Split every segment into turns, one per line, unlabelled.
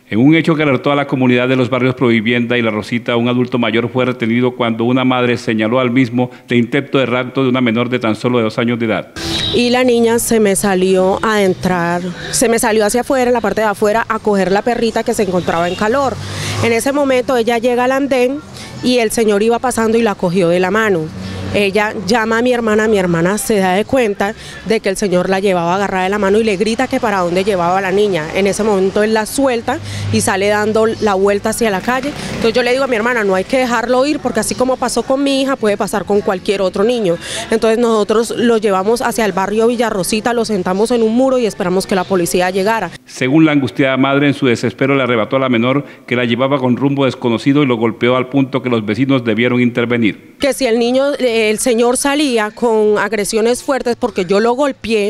En un hecho que alertó a la comunidad de los barrios Provivienda y La Rosita, un adulto mayor fue retenido cuando una madre señaló al mismo de intento de rapto de una menor de tan solo 2 años de edad.
Y la niña se me salió a entrar, se me salió hacia afuera, en la parte de afuera, a coger la perrita que se encontraba en calor. En ese momento ella llega al andén y el señor iba pasando y la cogió de la mano. Ella llama a mi hermana se da de cuenta de que el señor la llevaba agarrada de la mano y le grita que para dónde llevaba a la niña. En ese momento él la suelta y sale dando la vuelta hacia la calle. Entonces yo le digo a mi hermana, no hay que dejarlo ir porque así como pasó con mi hija, puede pasar con cualquier otro niño. Entonces nosotros lo llevamos hacia el barrio Villa Rosita, lo sentamos en un muro y esperamos que la policía llegara.
Según la angustiada madre, en su desespero le arrebató a la menor que la llevaba con rumbo desconocido y lo golpeó al punto que los vecinos debieron intervenir.
Que si el señor salía con agresiones fuertes porque yo lo golpeé,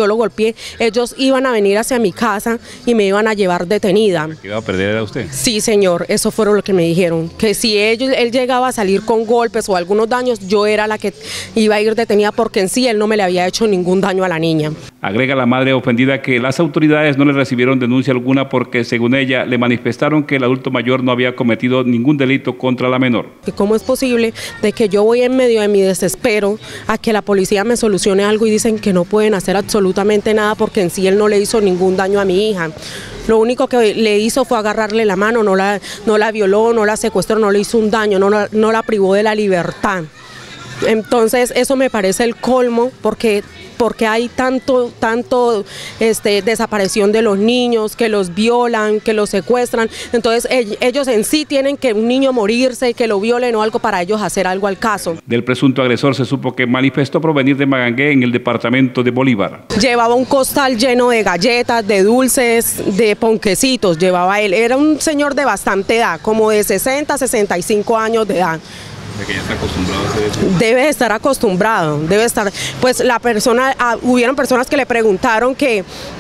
ellos iban a venir hacia mi casa y me iban a llevar detenida.
¿Que iba a perder a usted?
Sí, señor, eso fue lo que me dijeron, que si él llegaba a salir con golpes o algunos daños, yo era la que iba a ir detenida porque en sí él no me le había hecho ningún daño a la niña.
Agrega la madre ofendida que las autoridades no le recibieron denuncia alguna porque, según ella, le manifestaron que el adulto mayor no había cometido ningún delito contra la menor.
¿Cómo es posible de que yo voy en medio de mi desespero a que la policía me solucione algo y dicen que no pueden hacer absolutamente nada porque en sí él no le hizo ningún daño a mi hija? Lo único que le hizo fue agarrarle la mano, no la violó, no la secuestró, no le hizo un daño, no la privó de la libertad. Entonces eso me parece el colmo porque hay tanto desaparición de los niños, que los violan, que los secuestran. Entonces ellos en sí tienen que un niño morirse, que lo violen o algo para ellos hacer algo al caso.
Del presunto agresor se supo que manifestó provenir de Magangué en el departamento de Bolívar.
Llevaba un costal lleno de galletas, de dulces, de ponquecitos, llevaba él. Era un señor de bastante edad, como de 60, 65 años de edad.
¿De que ya está acostumbrado a hacer eso?
Debe estar acostumbrado, debe estar. Pues la persona, hubieron personas que le preguntaron que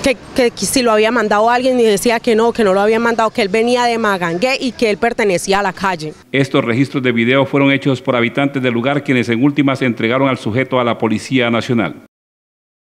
si lo había mandado alguien y decía que no lo había mandado, que él venía de Magangué y que él pertenecía a la calle.
Estos registros de video fueron hechos por habitantes del lugar quienes en últimas entregaron al sujeto a la Policía Nacional.